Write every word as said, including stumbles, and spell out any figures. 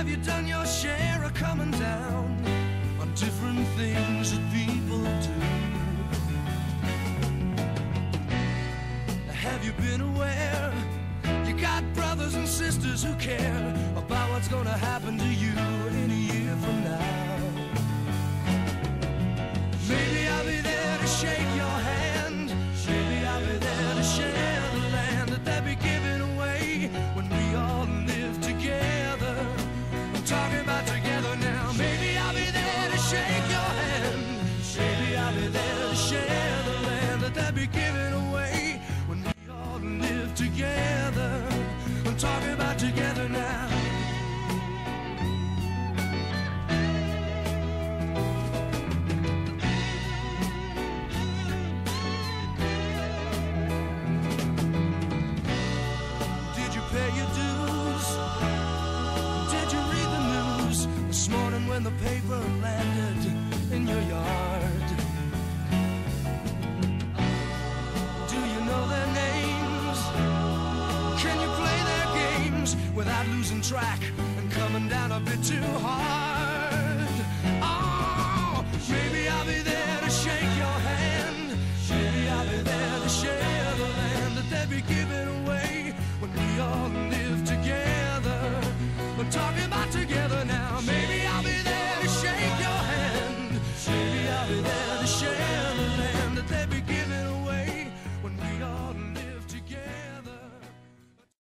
Have you done your share of coming down on different things that people do? Have you been aware you got brothers and sisters who care about what's gonna happen to you in a year from now? Maybe I'll be there to shake your hand. Maybe I'll be there to share the land that they'll be giving away when we all live together. I'm talking about together now. Maybe I'll be there to shake your hand. Maybe I'll be there to share the land that they'll be giving away when we all live together. I'm talking about together now. Did you pay your dues? Did you read the news this morning when the paper landed in your yard? Do you know their names? Can you play their games without losing track and coming down a bit too hard?